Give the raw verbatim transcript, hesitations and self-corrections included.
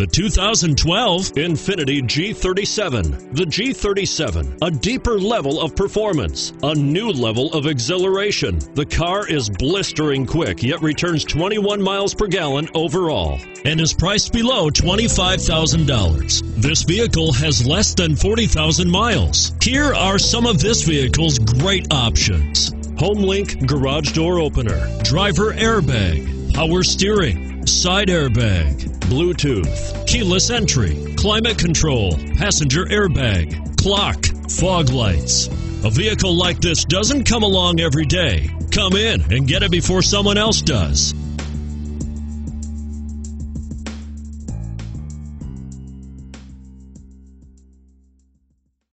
The two thousand twelve Infiniti G thirty-seven. The G thirty-seven, a deeper level of performance, a new level of exhilaration. The car is blistering quick, yet returns twenty-one miles per gallon overall, and is priced below twenty-five thousand dollars. This vehicle has less than forty thousand miles. Here are some of this vehicle's great options: HomeLink garage door opener, driver airbag, power steering, side airbag, Bluetooth, keyless entry, climate control, passenger airbag, clock, fog lights. A vehicle like this doesn't come along every day. Come in and get it before someone else does.